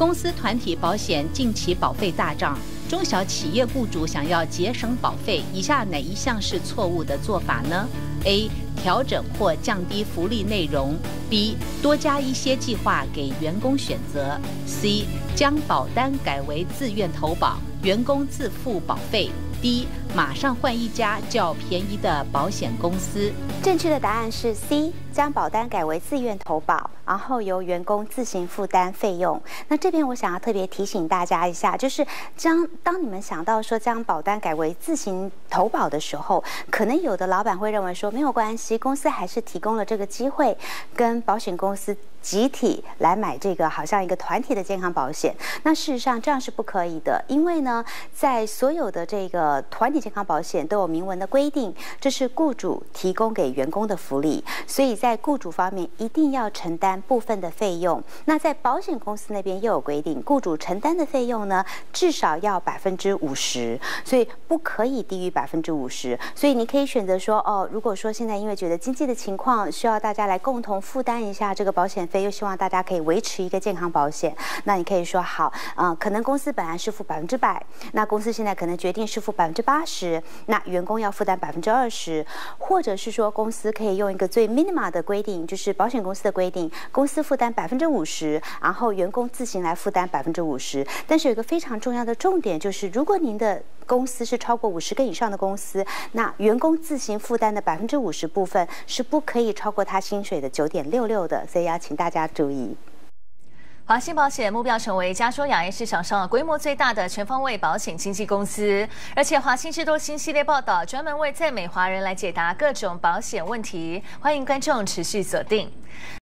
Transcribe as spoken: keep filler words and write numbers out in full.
公司团体保险近期保费大涨，中小企业雇主想要节省保费，以下哪一项是错误的做法呢 ？A. 调整或降低福利内容 ；B. 多加一些计划给员工选择 ；C. 将保单改为自愿投保，员工自付保费。D. 马上换一家较便宜的保险公司。 正确的答案是 C， 将保单改为自愿投保，然后由员工自行负担费用。那这边我想要特别提醒大家一下，就是将当你们想到说将保单改为自行投保的时候，可能有的老板会认为说没有关系，公司还是提供了这个机会，跟保险公司集体来买这个好像一个团体的健康保险。那事实上这样是不可以的，因为呢，在所有的这个团体健康保险都有明文的规定，这是雇主提供给员工的福利，所以在雇主方面一定要承担部分的费用。那在保险公司那边又有规定，雇主承担的费用呢至少要百分之五十，所以不可以低于百分之五十。所以你可以选择说，哦，如果说现在因为觉得经济的情况需要大家来共同负担一下这个保险费，又希望大家可以维持一个健康保险，那你可以说好，嗯、呃，可能公司本来是付百分之百，那公司现在可能决定是付百分之八十，那员工要负担百分之二十，或者是说公司可以用一个最 minima 的规定，就是保险公司的规定，公司负担百分之五十，然后员工自行来负担百分之五十。但是有一个非常重要的重点，就是如果您的公司是超过五十个以上的公司，那员工自行负担的百分之五十部分是不可以超过他薪水的九点六六的，所以要请大家注意。 华信保险目标成为加州亚裔市场上规模最大的全方位保险经纪公司，而且华信制作新系列报道，专门为在美华人来解答各种保险问题，欢迎观众持续锁定。